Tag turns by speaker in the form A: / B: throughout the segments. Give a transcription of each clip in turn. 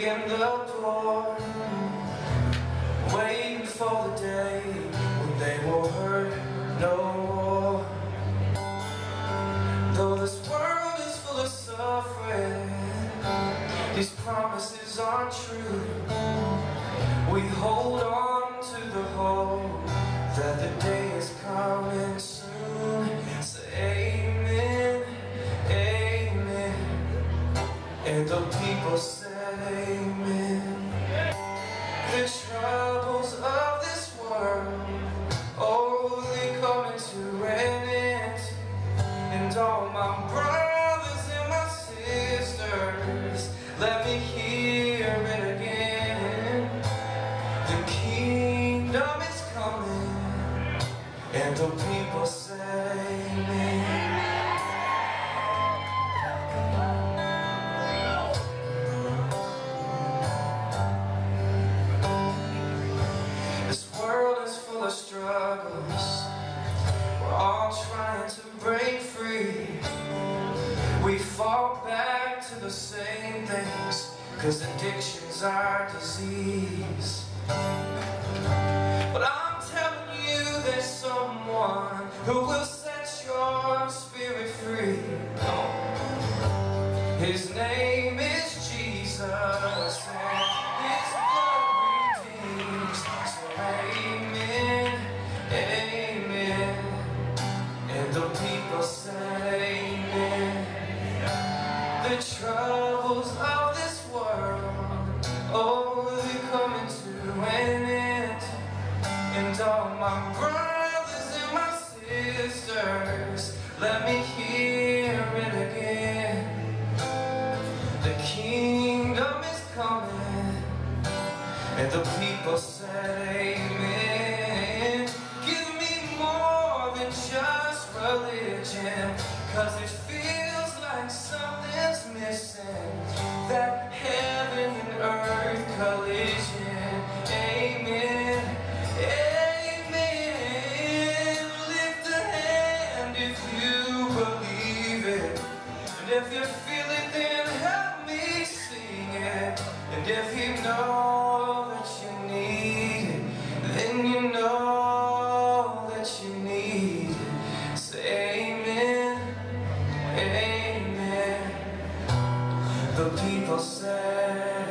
A: in the door, waiting for the day when they will hurt no more. Though this world is full of suffering, these promises aren't true. We hold on to the hope that the day is coming soon. Say amen, amen. And the people said amen. The troubles of this world, oh, they coming to an end. And all my brothers and my sisters, let me hear it again. The kingdom is coming, and the people say amen. This world is full of struggles, we're all trying to break free. We fall back to the same things, 'cause addiction's our disease. But I'm telling you, there's someone who will set your spirit free. His name is Jesus, and His blood redeems. So amen, amen. And the people say amen. The troubles of this world, oh, they're coming to an end. And all my brothers and my sisters, let me hear it again. The kingdom is coming, and the people said amen. Give me more than just religion, 'cause it feels like something's missing. That heaven and earth collision. Amen, amen. Lift a hand if you believe it, and if you feel it, then help me sing it. And if you know that you need it, then you know that you need it. Say amen, amen. The people say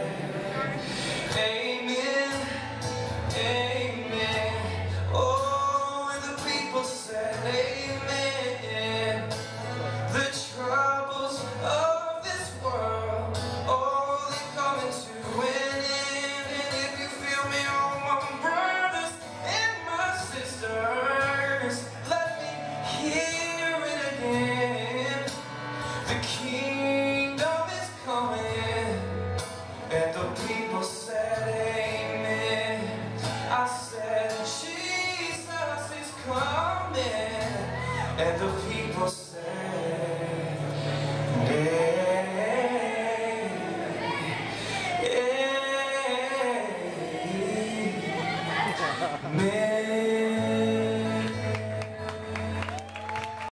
A: amen, amen. Oh, and the people said amen. The troubles of this world, oh, they're coming to an end. And if you feel me, all my brothers and my sisters, let me hear it again. The kingdom is coming, and the people say